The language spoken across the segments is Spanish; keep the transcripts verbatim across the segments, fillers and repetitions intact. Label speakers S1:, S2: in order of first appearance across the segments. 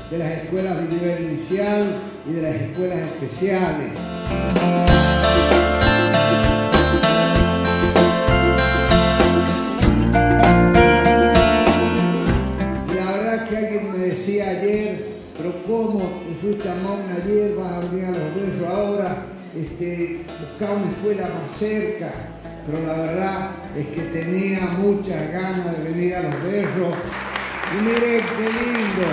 S1: de las escuelas de nivel inicial y de las escuelas especiales. Decía ayer, pero ¿cómo te fuiste a Mauna ayer, vas a venir a Los Berros ahora? Este, buscaba una escuela más cerca, pero la verdad es que tenía muchas ganas de venir a Los Berros. Y miren qué lindo,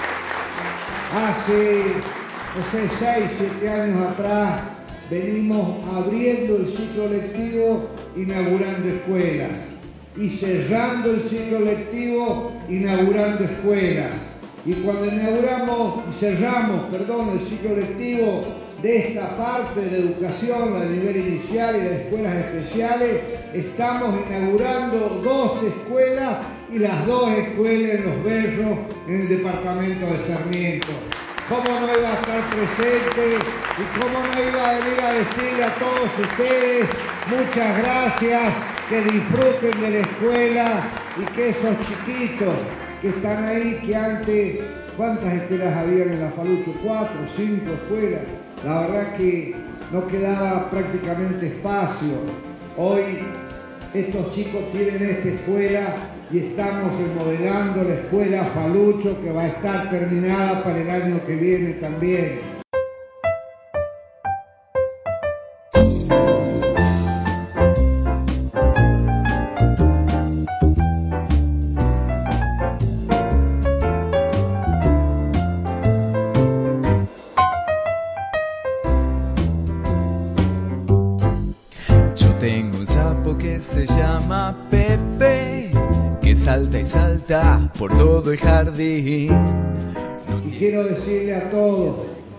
S1: hace, no sé, seis, siete años atrás, venimos abriendo el ciclo lectivo, inaugurando escuelas, y cerrando el ciclo lectivo, inaugurando escuelas. Y cuando inauguramos y cerramos, perdón, el ciclo lectivo de esta parte de la educación, la de nivel inicial y de las escuelas especiales, estamos inaugurando dos escuelas y las dos escuelas en Los Berros, en el departamento de Sarmiento. ¿Cómo no iba a estar presente y cómo no iba a venir a decirle a todos ustedes muchas gracias, que disfruten de la escuela y que esos chiquitos que están ahí, que antes, ¿cuántas escuelas habían en la Falucho? Cuatro, cinco escuelas. La verdad que no quedaba prácticamente espacio. Hoy estos chicos tienen esta escuela y estamos remodelando la escuela Falucho, que va a estar terminada para el año que viene también.
S2: Tengo un sapo que se llama Pepe, que salta y salta por todo el jardín.
S1: Y quiero decirle a todos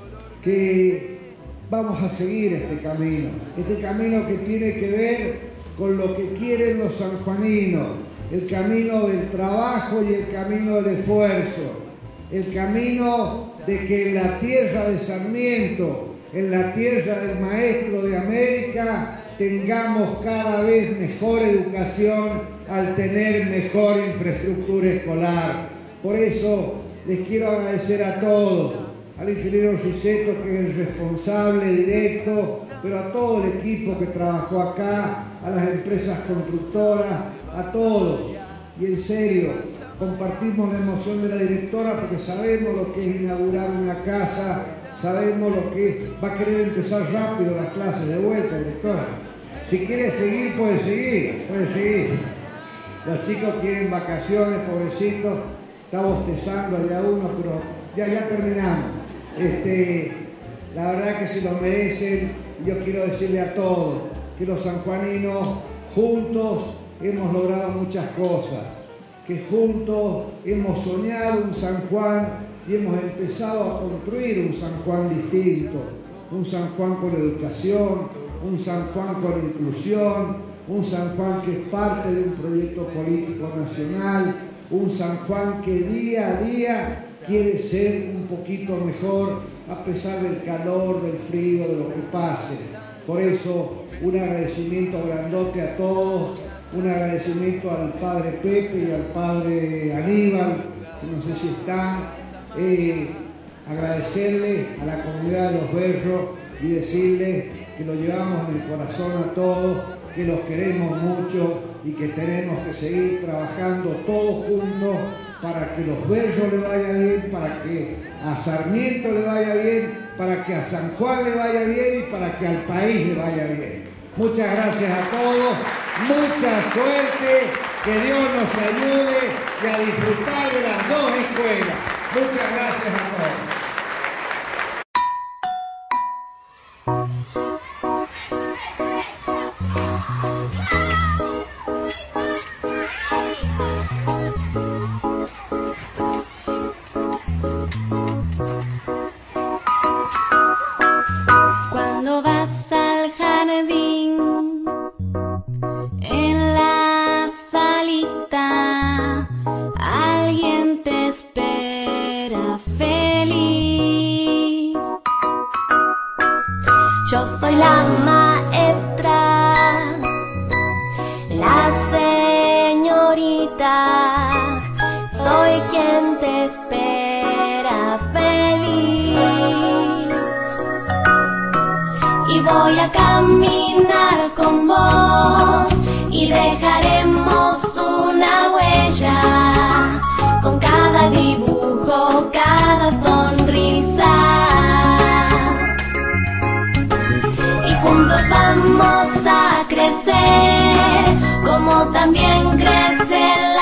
S1: que vamos a seguir este camino, este camino que tiene que ver con lo que quieren los sanjuaninos, el camino del trabajo y el camino del esfuerzo, el camino de que en la tierra de Sarmiento, en la tierra del maestro de América, tengamos cada vez mejor educación al tener mejor infraestructura escolar. Por eso les quiero agradecer a todos, al ingeniero Riseto, que es el responsable directo, pero a todo el equipo que trabajó acá, a las empresas constructoras, a todos. Y en serio, compartimos la emoción de la directora porque sabemos lo que es inaugurar una casa, sabemos lo que es, va a querer empezar rápido las clases de vuelta, directora. Si quiere seguir, puede seguir, puede seguir. Los chicos quieren vacaciones, pobrecitos, está bostezando allá uno, pero ya, ya terminamos. Este, la verdad que se lo merecen y yo quiero decirle a todos que los sanjuaninos juntos hemos logrado muchas cosas, que juntos hemos soñado un San Juan y hemos empezado a construir un San Juan distinto, un San Juan con educación, un San Juan con inclusión, un San Juan que es parte de un proyecto político nacional, un San Juan que día a día quiere ser un poquito mejor a pesar del calor, del frío, de lo que pase. Por eso, un agradecimiento grandote a todos, un agradecimiento al padre Pepe y al padre Aníbal, que no sé si están, eh, agradecerle a la comunidad de Los Berros y decirles que lo llevamos en el corazón a todos, que los queremos mucho y que tenemos que seguir trabajando todos juntos para que Los Berros le vaya bien, para que a Sarmiento le vaya bien, para que a San Juan le vaya bien y para que al país le vaya bien. Muchas gracias a todos, mucha suerte, que Dios nos ayude y a disfrutar de las dos escuelas. Muchas gracias a todos.
S3: Cuando vas al jardín, en la salita, alguien te espera feliz. Yo soy la maestra, la señorita, soy quien te espera será feliz. Y voy a caminar con vos y dejaremos una huella con cada dibujo, cada sonrisa. Y juntos vamos a crecer como también crece el